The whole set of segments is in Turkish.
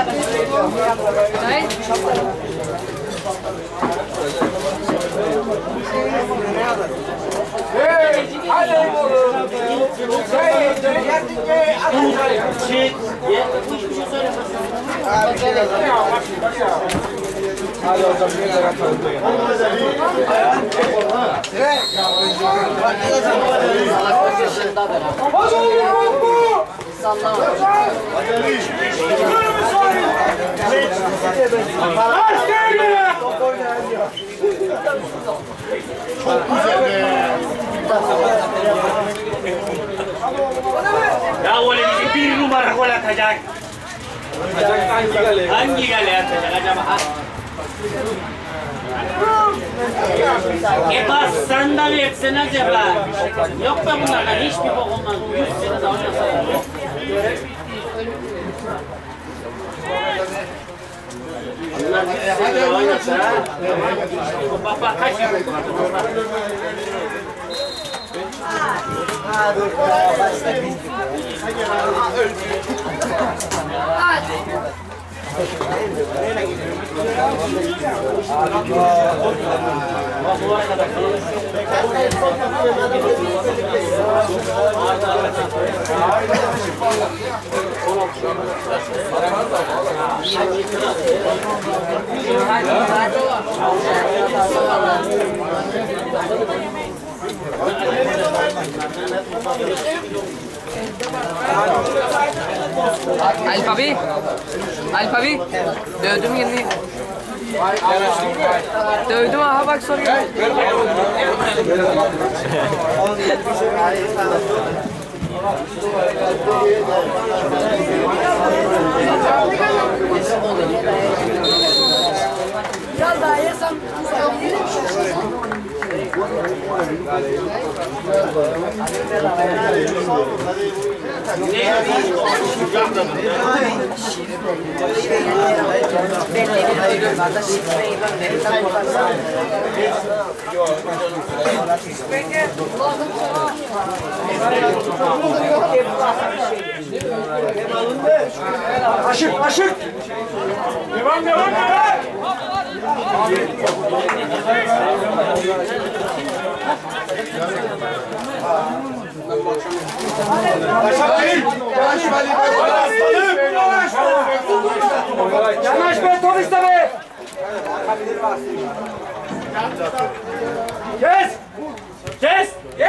Hadi hocam bir yere atalım. Ya öyle bizi bir numara gol atacak. Hangi kale atacak acaba? Bas sen de versin acaba? Yok da bunlardan hiçbir bok olmaz. 100 sene de oynasa. Bunlar 100 sene de oynasa. Bak kaç yıl oldu? Dur. Başla bir. Hadi. Alfabi, dövdüm yeni. Dövdüm aha bak soruyor. Ya daha yesem Aşık. Devam. Yanaş be turiste be! Kes!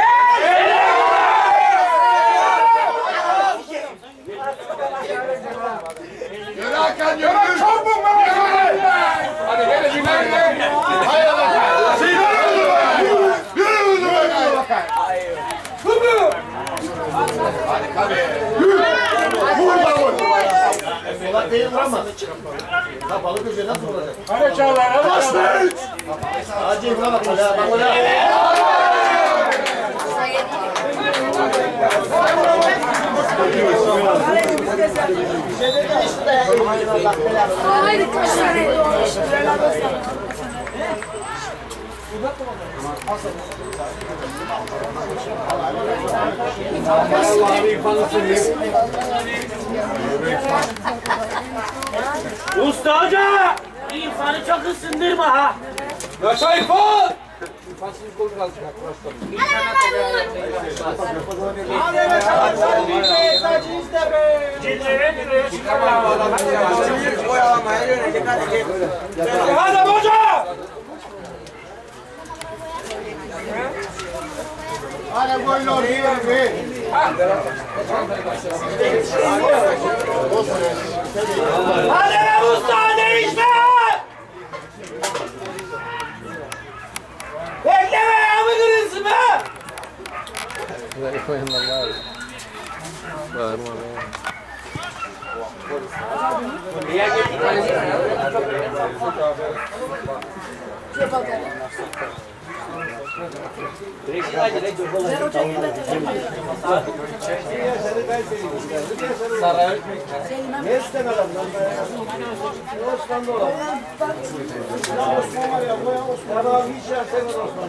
Yürü Hakan yürü! Çabuk be! Hadi gel dinle! Hayır Hakan! Yürü Hadi tabii! Vur davul! Solak değil vuramaz. Ha balık gözü nasıl vuracak? Hadi Çağlar! Hadi! Hacı buna bak. Bak ona. haydi kaçlar. Usta hoca! İrfan'ı çok ısındırma ha! Yaşa İrfan! Hadi hoca! Hadi gol ol bir. Hadi lan usta değişme! Bekleme ya mı kırılsın be? Ne istemem lan? Osman da olur. Osman var ya, bu Osman abi hiç yersen Osman.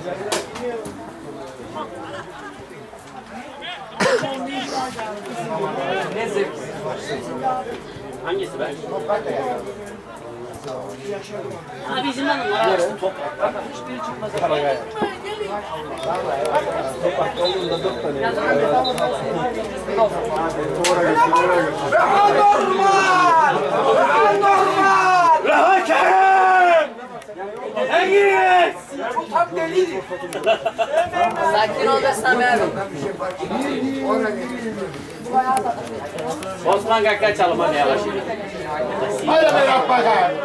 Ne zevk. Hangisi be? Ha bizim hanımlar açtı toprak. Hiçbiri çıkmaz. Toprak olduğunda 4 tane. Anormal! Anormal! Hakem! Engin! Bu tam deliydi. Sakin ol be Sami abi. Osman Gakka çalım hadi yavaş. Hadi be yap bakayım.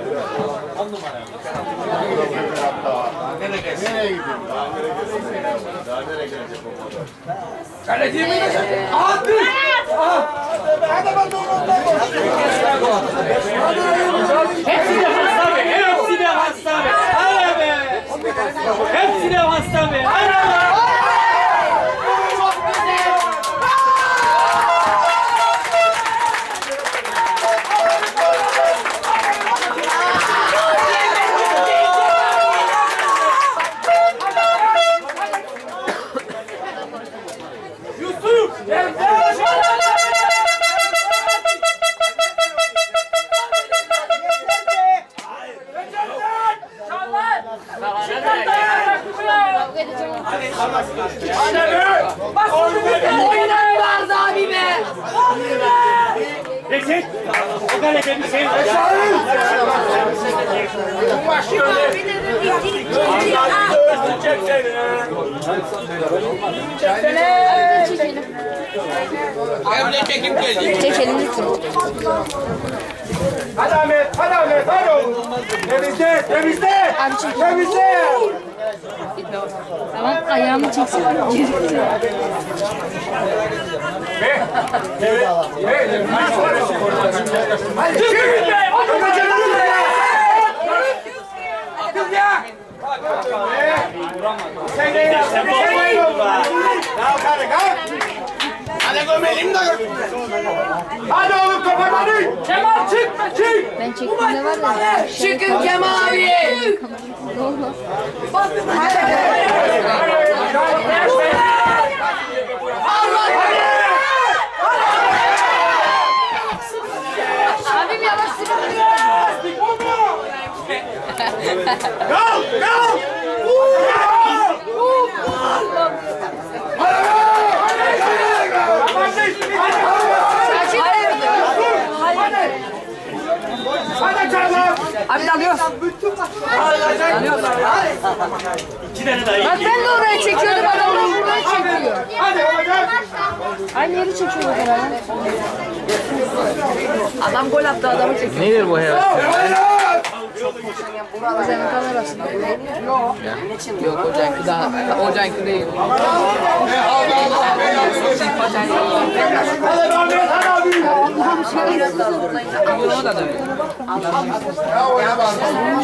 Nereye gidiyorsun? Daha nereye gelecek o kadar? Kaleci mi? Hadi! Hadi ben de Hepsi de hasta be! Hepsi de hasta be! Hadi be! Hepsi de hasta be! Hadi! Oynatmaz abi be! Reşit! O kadar bir şey var. Çekelim lütfen. Hadi Ahmet, hadi Ahmet, hadi oğlum. Temizle, temizle. Abi çek. Temizle. Tamam ayağımı çeksene. Hadi çıkın be. Hadi çıkın be. Hadi ya. Sen de ya. Sen de ya. Kalk kalk. Hadi gömelim de. Hadi oğlum kapat hadi. Kemal çıkma çık. Ben çektiğimde var ya. Çıkın Kemal abi. Abim yavaş sürün. Kal kal. Hadi çabuk. Abi dalıyoruz. İki tane daha iyi. Bak ben de oraya çekiyordum adam da buraya çekiyor. Hadi olacak. Aynı yeri çekiyor herhalde. Adam gol attı adamı çekiyor. Nedir bu hayat? Senin kamerasında. Yok hocanki daha. Hocanki değil. Hadi Ahmet hadi abi. O da dövüyor. Ya oyna bak.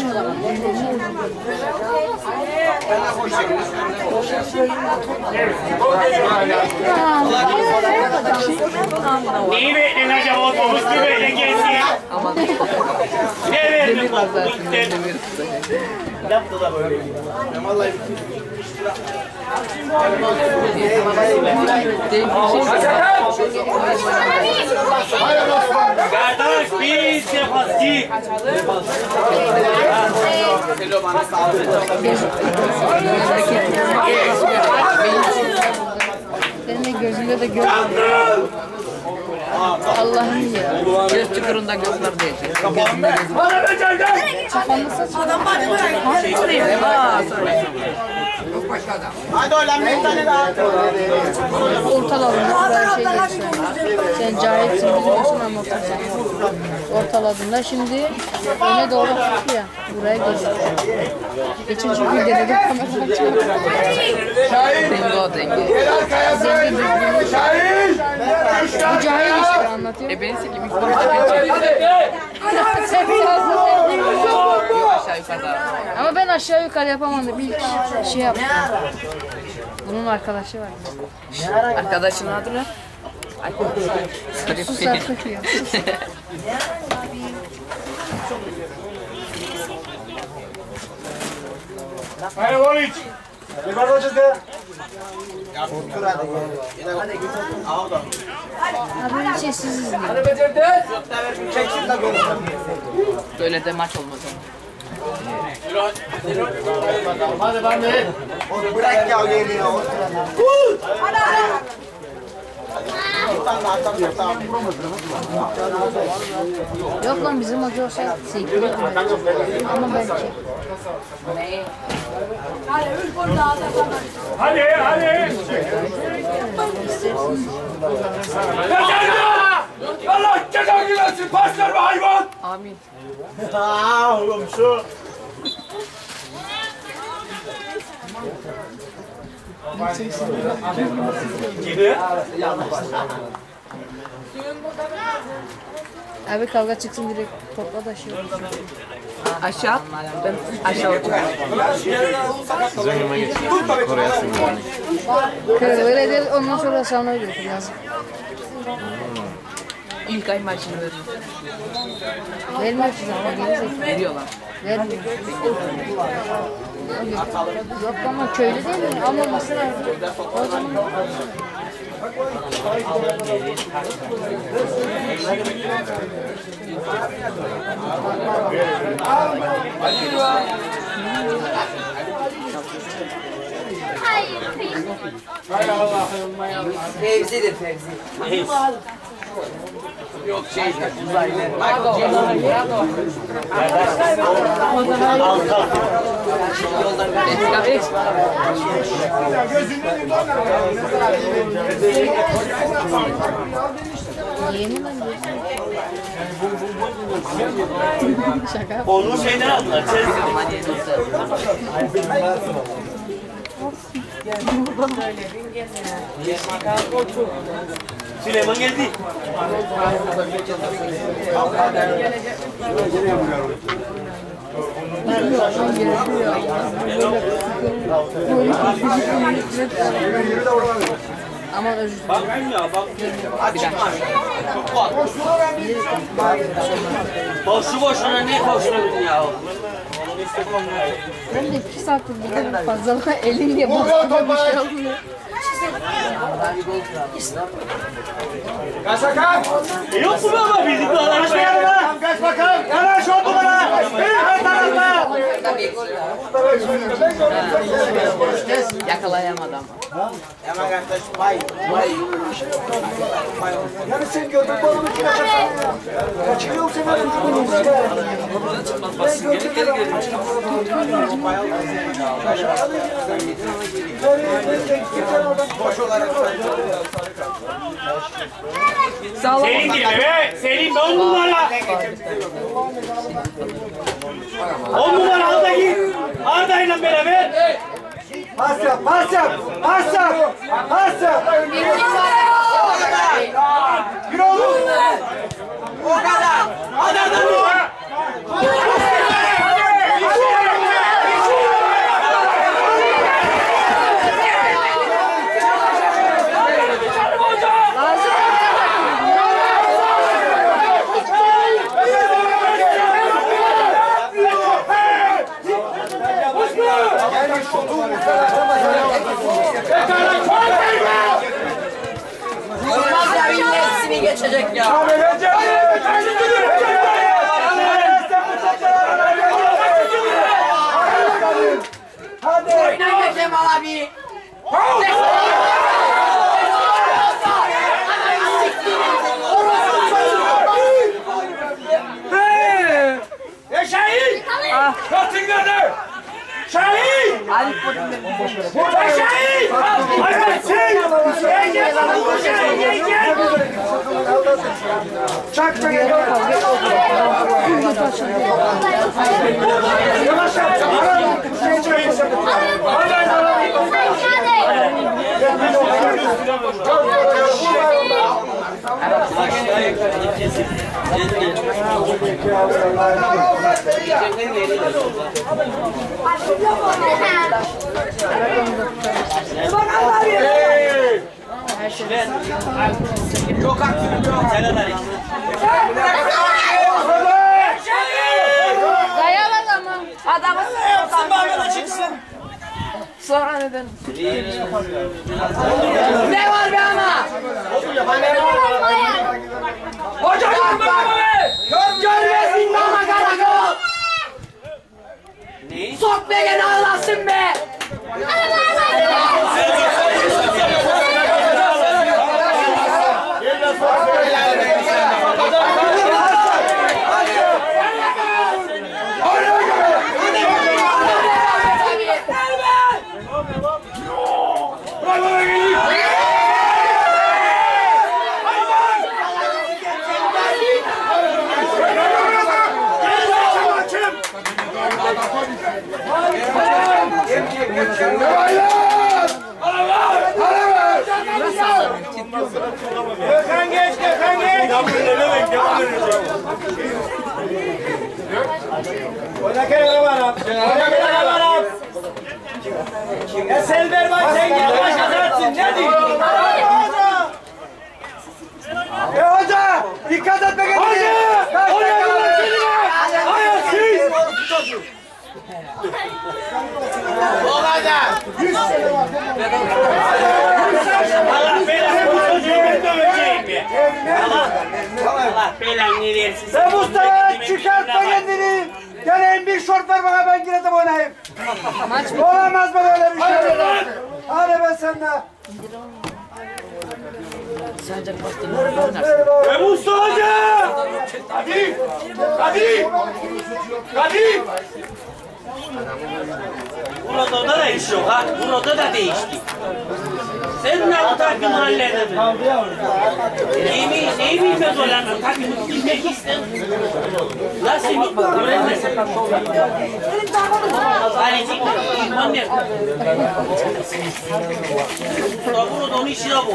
Neyi bekledin acaba o domuz gibi böyle gelsin ya? Aman. Ne verdin Demir var zaten. bu? Demir. Yaptı da böyle. Kardeş biz yapasıyız. Senin de gözünde de göz. Allah'ım ya. Göz çukurunda gözler diyecek. Hadi be çocuk. Kafanda saç var. Hadi oğlum bir tane daha. Ortaladığında buraya şey gösteriyor. Sen cahilsin bilmiyorsun ama ortaladığında şimdi öne doğru hafif ya. Buraya geliyor. Geçen çünkü denedim kameradan çıkardım. Denge o denge. Helal kayası. Şahin. Bu cahil işte anlatıyor. Benisi gibi ilk başta ben çektim. Sen fazla Yok aşağı yukarıda. ama ben aşağı yukarı yapamadım. İlk şey yaptım. Bunun arkadaşı var. Arkadaşın adı ne? Susar sıkıyor. Hayır Volic. Ne var hocam de? Otur hadi. Abi bir sessiz izleyin. Çeksin de konuşalım. Böyle de maç olmaz ama. Hadi ben de. Onu bırak ya yerine otur hadi. Yok lan bizim hoca olsa sevgili ama belki. Hadi hadi. Allah cezanı versin paslar mı hayvan? Amin. Oğlum şu. Gibi. Abi kavga çıksın direkt topla taşıyor. Aşağı. Ben aşağı oturuyorum. Öyle değil ondan sonra sana götür yazık. İlk ay maçını veriyor. Vermiyor ki zaten gelecek. Veriyorlar. Vermiyor. Yok ama köylü değil mi? Almaması lazım. O zaman Fevzi'dir Fevzi. Yok şey uzaylı. yeni lan gözüm. Şaka. Onu şeyden aldılar. Süleyman geldi. Aman özür dilerim. Bakayım ya bak. Bir dakika. Boşu boşuna niye koşturdun ya? Ben de 2 saattir gidelim fazla elin diye bastırdım bir şey olmuyor. Kaç bakalım. Yok mu baba bizim dolaşmayalım ha? Kaç bakalım. Yanaş oldu bana. Bir tarafta. Yakalayamadı ama. Hemen kardeş vay. Yani sen gördün balonu ki kaçırıyor seni Senin gibi be. Senin 10 numara. 10 numara al da git. Arda'yla beraber. Pas yap, pas yap, pas yap, pas yap. Yürü oğlum. O kadar. Hadi hadi. Hepsini geçecek ya. Hadi. Oyna Kemal abi. Ya Şahin! Kalktın nerede? Şahin! Arif Bodrum'da. Ya Şahin! Hayır sen! Gel gel! Çak beni. Yavaş yap. Çok aktif. Ne kadar işte. Dayalı ama. Adamı Mahmut'a çıksın. Sonra neden? Ne var be ama? Hoca Görmesin bana karakol! Sok be gene ağlasın be! Gökhan geç, Gökhan geç. Oynake ne var abi? Oynake ne var abi? Ya Selber bak sen yavaş atarsın. Ne diyorsun? Hoca! Dikkat et be kendine! Hoca! Hoca! Hayır siz! O kadar! Allah belanı bu çocuğu ben döveceğim ya! Allah belanı versin! Sen Mustafa çıkartma kendini! Gel en bir şort ver bana ben yine de oynayayım! Olamaz mı böyle bir şey? Hadi be sen de! Mustafa Hoca! Hadi! Hadi! Hadi! Burada da iş yok ha. Burada da değişti. Sen ne takım halledin? Neyi bilmez olan takımı bilmek ister. Nasıl öğrenmesin? Alecik iman ne? Burada onu işine bu.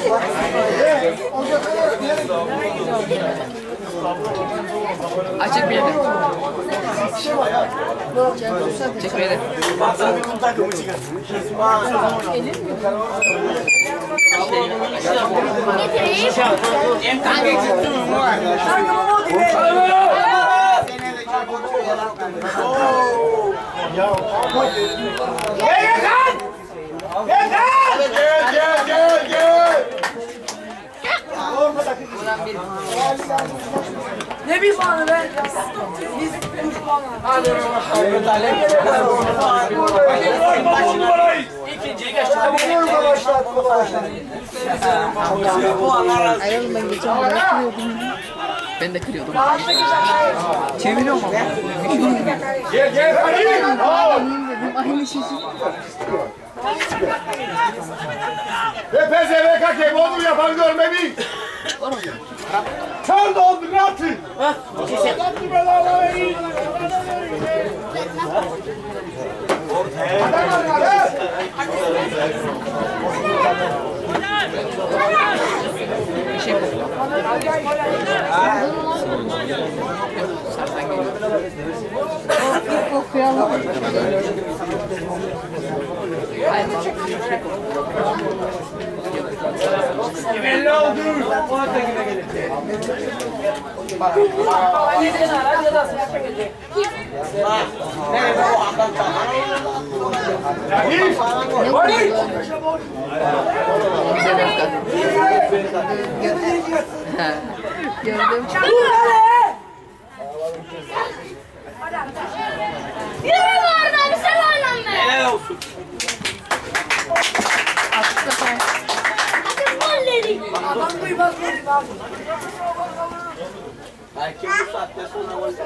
Açık bir yere. Çek bir yere. Ne bir puanı be? Biz 3 puan. Hadi İkinciyi geçti. Ay oğlum ben geçen hafta kırıyordum. Ben de kırıyordum. Çeviriyorum ama. Gel hadi! Aynı şey. Ve PZVK onu yapan görmedim. Kör doldu ne yaptın? Okuyalım. Belli oldu. Gördüm. Yürü bu arada bir şey oynam be. Helal olsun. Hadi gol dedik. Adam duymaz dedim abi. Belki bu saatte sonra gol.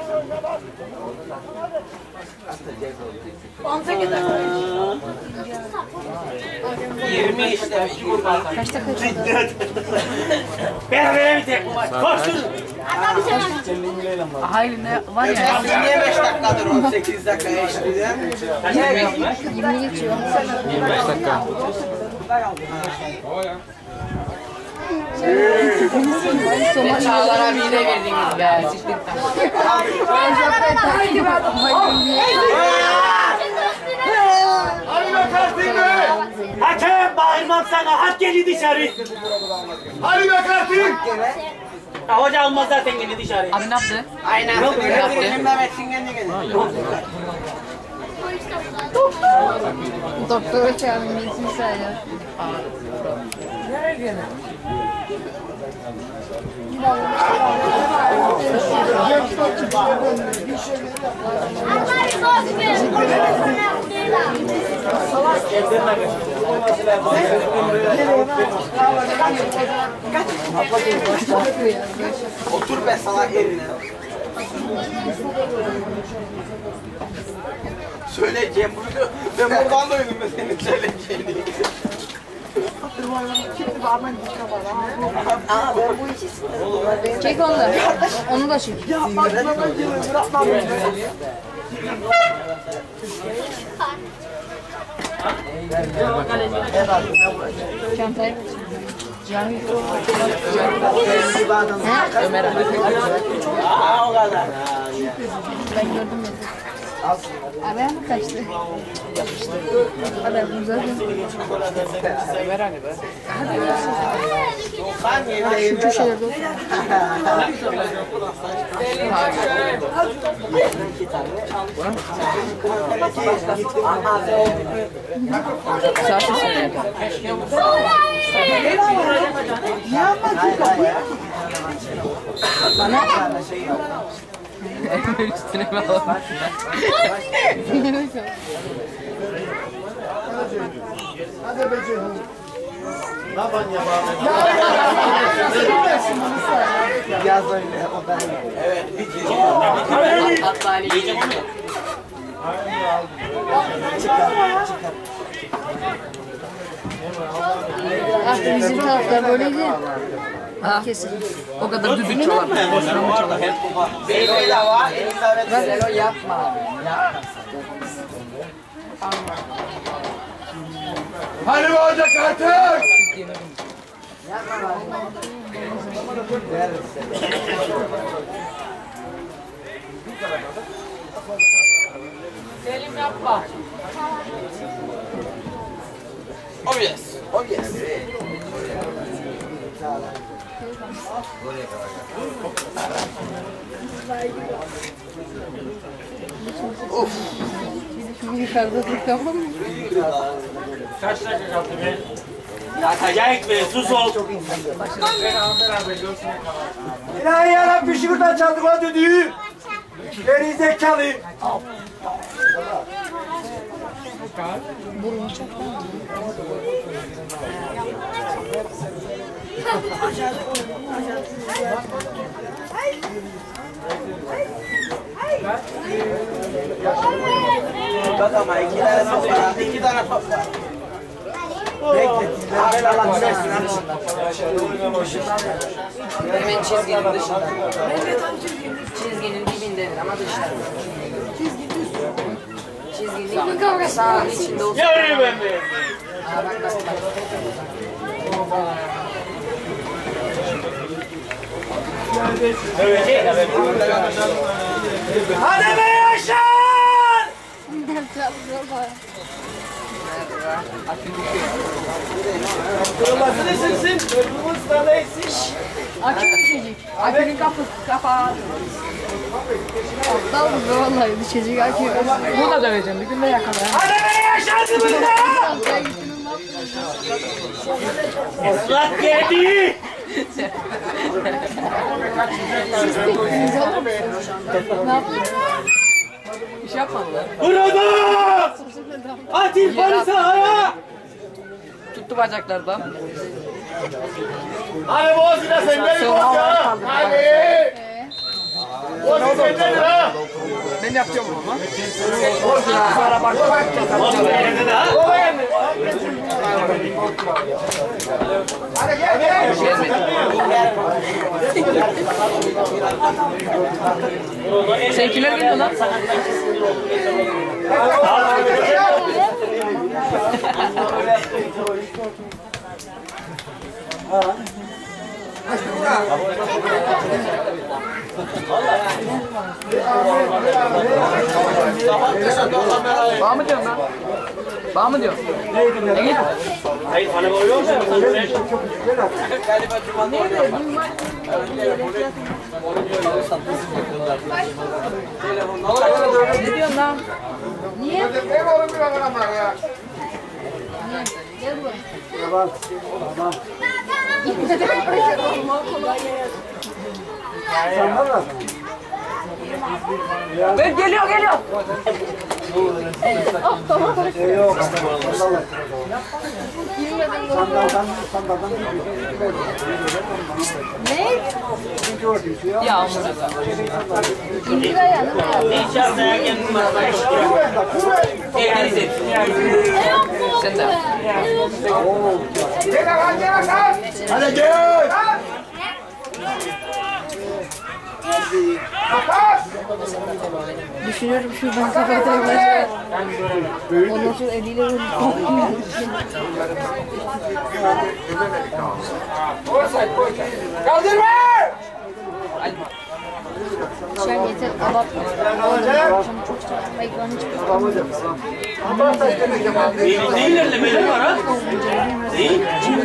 18 dakika. 20 işte. Kaç dakika kaldı? Berabere bir tek maç. Koştur. Hatta bir şey oynam. Hayır ne var ya. Niye 5 dakikadır 18 dakika geçti de? 20 geçiyor. 25 dakika. Çağlar abi yine verdiniz be. Hadi be kartın be! Hakem bağırmam sana. Hak geli dışarı. Hadi be kartın! Hoca almaz zaten geli dışarı. Abi ne yaptı? Aynen. Ne yaptı? Mehmet'in kendi geldi. Doktora çağırın gitsin sayıyor. Nereye gene? Otur be salak yerine. Söyleyeceğim bunu. Ben buradan duydum ben senin söyleyeceğini. Çek onu da. Onu da çek. Çantayı Cami. Ömer abi. O kadar. Ben gördüm ya. Abi mi kaçtı? Yapıştı. Hadi bu zaten. Şu köşelerde otur. Şarkı söyle. Bana üstüne mi alalım? Hadi becerim. Ne yapan ya bana? Yaz öyle o da. Evet. Hatta yiyeceğim onu. Ah bizim tarafta böyleydi. Kesin. O kadar düdük çalar. Boşuna mı çalar? Benim de var. Selo yapma. Hani bu olacak artık? Selim yapma. Oh yes. Oh yes. Şimdi yukarıda tutamam mı? Kaç dakika kaldı be? Ya acayip be, sus ol. İlahi yarabbim şuradan çaldık o düdüğü. Geri zekalı. Burnu çaktan. Bak ama iki tane top var. İki tane top var. Bekle. Abi Allah versin. Hemen çizginin dışında. Çizginin dibindedir ama dışında. Çizginin dibinde. Sağın içinde olsun. Yavrum ben be. Bak bak bak. Hadi be Yaşar! Kırılmasını silsin. Öbürümüz da neysin? Akü düşecek. Akünün kapağı. Aptal mı be vallahi düşecek akü. Bunu da döveceğim. Bir gün de yakalayayım. Hadi be Yaşar dibinde! Çantaya gittin ondan. Islat geldi. Ne yaptın? Bir şey yapmadılar. Burada! At irfanı sahaya! Tuttu bacaklardan. Hadi Boğazı'da sen beni Sonra havaya Boğazı'da! kaldırdı. Hadi! Boğazı sendedir ha! Ben yapacağım onu. Sonra bak. Oğlum yerine de ha. Hadi gel gel! Sen kimler geliyor lan? Bağ mı diyorsun lan? Bağ mı diyorsun? Ne git? Hayır, bana oluyor musun? Ne diyorsun lan? Niye? Gözetmeyin oğlum bir adamlar ya. Gel buraya. Tamam. Tamam. Sen var mı? Ben geliyor. Yok. Sandaldan Ne? Ya. İndir ayağını. İnşallah dayak yedim masaya çıkıyor. Evleniz etsin. Sen de. Hadi gel. Düşünüyorum şuradan kapatayım. Ondan sonra eliyle vurayım. Kaldırma! Sen yeter abartma. Akşam çok sıkıntı. Ekranı çıkıyor. Ne ilerlemeleri var ha? Değil.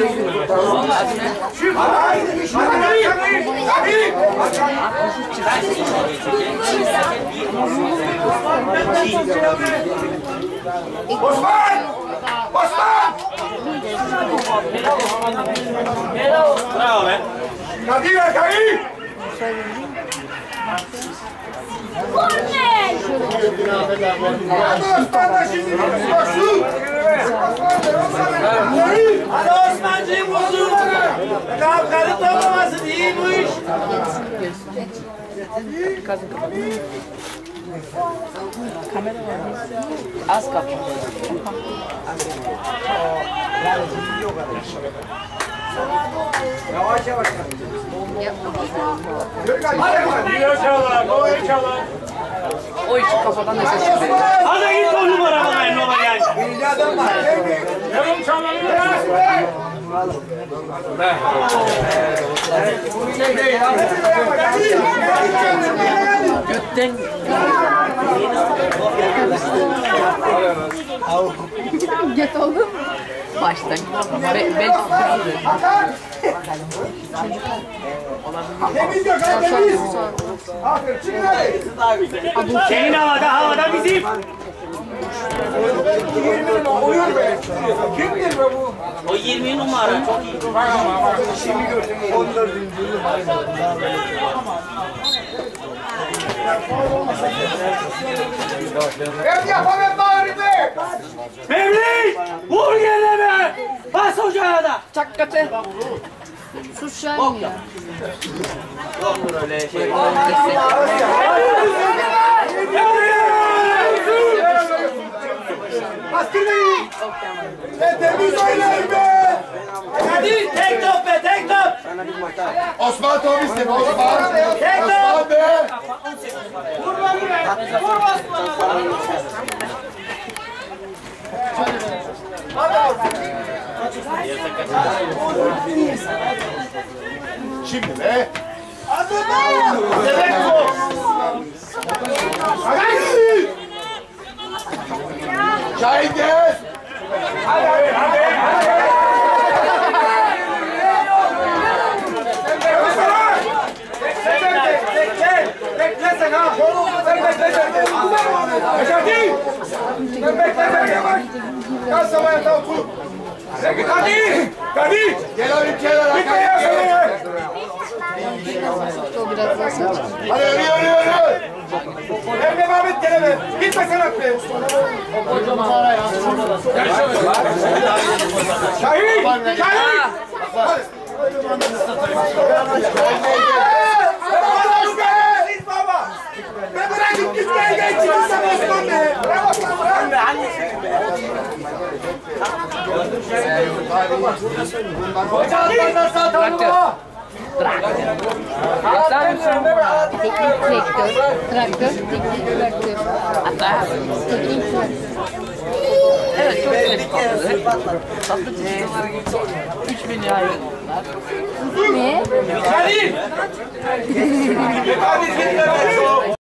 Osman! Osman! Bravo be. Kadir ver Kadir! Kornel! Hadi Osman da şimdi koşsun! Hadi Osmancığım bozuldu. Tamam karın toplamasın iyi bu iş. Az kapı. Yavaş yavaş. O iş kafadan da ses çıkıyor. Hadi git on numara bakayım ne var yani. Birinci adam var. Yarım çalalım. Götten. Get oğlum. Baştan. Ben Temiz yok ha temiz. Aferin çıkın hadi. Senin havada bizim. Uyur be. Kimdir be bu? O 20 numara çok iyi. Şimdi gördüm 14. Ben yapamam bari be. Mevlid! Vur gene be! Bas ocağa da! çakkatı. Sus Şahin ya. Olur öyle şey. Bastırmayın. Temiz oynayın be. Hadi tek top be tek top! Osman top istedi Osman. Tek top! Osman be. Vurma buraya! Vurma Osman'a! Şimdi be. Evet bu! Hadi. Şahin gel. Bekle sen ha. Sen bekle sen. Necati. Sen bekle sen yavaş. Gel sabah tamam kur. Kadir. Kadir. Gel abi kenara. Gitme ya sana ya. O biraz daha saç. Hadi yürü. Emre Mehmet gel eve. Gitme sen atla. Şahin. Şahin. Ben bırakıp gitmeye geçeceğim Osman be. Bırak Osman bırak. Teknik traktör. Teknik traktör. Hatta. Teknik traktör. Evet çok güzel bir tatlı. Tatlı çizgiler gibi. 3000 lira. Ne? Hadi! Hadi gitme be!